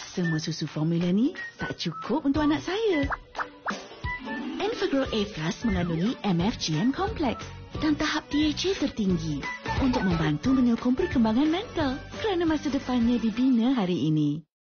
semua susu formula ni tak cukup untuk anak saya. ENFAGROW A+ mengandungi MFGN kompleks dan tahap DHA tertinggi untuk membantu menyokong perkembangan mental kerana masa depannya dibina hari ini.